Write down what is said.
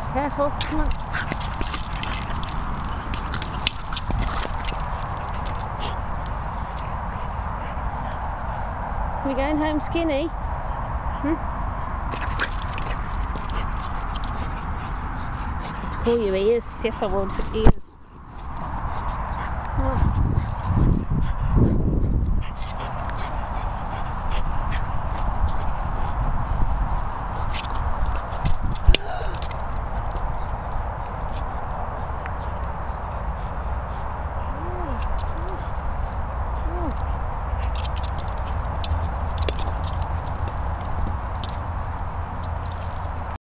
Careful, come on. Are we going home skinny? Call your ears. Yes, I want ears.